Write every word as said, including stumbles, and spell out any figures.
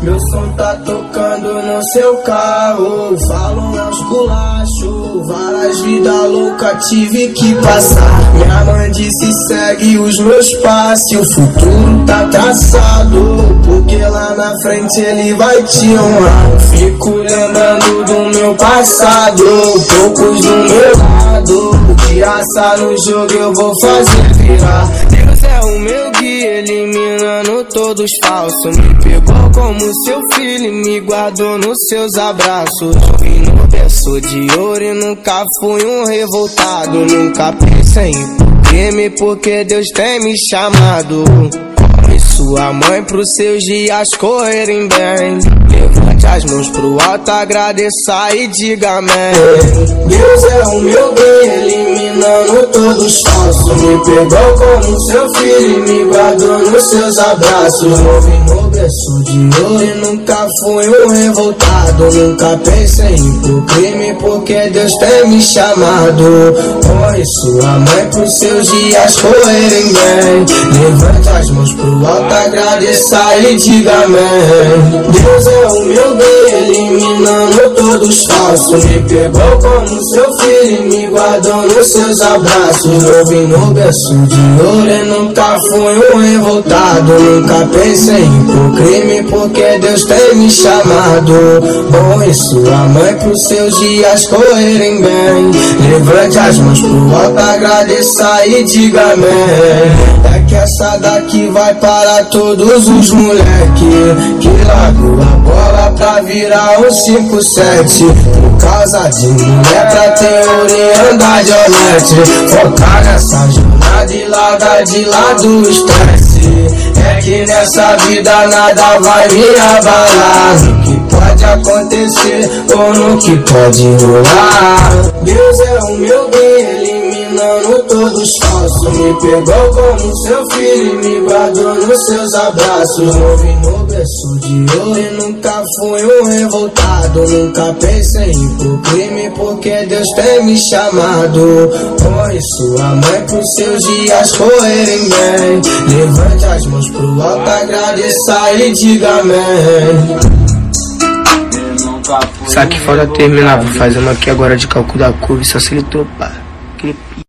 Meu som tá tocando no seu carro. Falam aos culachos, várias vidas loucas tive que passar. Minha mãe disse segue os meus passos, o futuro tá traçado, porque lá na frente ele vai te honrar. Fico lembrando do meu passado, poucos do meu lado. O que assar no jogo eu vou fazer virar. Deus é o meu guia, eliminando todos falsos. Me pegou como seu filho e me guardou nos seus abraços. Vim no berço de ouro e nunca fui um revoltado. Nunca pensei em crime porque Deus tem me chamado. E sua mãe pros seus dias correrem bem. Levante as mãos pro alto, agradeça e diga amém. Deus é o meu bem, eliminando todos os falsos. Me pegou como seu filho e me guardou nos seus abraços. Vim no berço de ouro e nunca fui um revoltado. Nunca pensei em por crime porque Deus tem me chamado. Honre sua mãe pros seus dias correrem bem. Levante as mãos pro alto, agradeça e diga amém. Deus é o meu bem, eliminando todos os falsos. Me pegou como seu filho e me guardou nos seus abraços. Eu vim no berço de ouro e nunca fui um revoltado. Nunca pensei em por crime porque Deus tem me chamado. Honre sua mãe pros seus dias correrem bem. Levante as mãos pro alto, agradeça e diga amém. É que essa daqui vai para todos os moleque que largou a bola pra virar um cinco sete. Por causa de mulher pra ter ouro e andar de olete. Focar nessa jornada e largar de lado o estresse. É que nessa vida nada vai me abalar. No que pode acontecer ou no que pode rolar. Deus é o meu bem, eliminando todos os falsos. Me pegou como seu filho e me guardou nos seus abraços. Eu vim no berço de ouro e nunca fui um revoltado. Nunca pensei em por crime porque Deus tem me chamado. Honre sua mãe pros seus dias correrem bem. Levante as mãos pro alto, agradeça e diga amém. Saque fora terminar, vou fazer uma aqui agora de cálculo da curva, só se ele topar.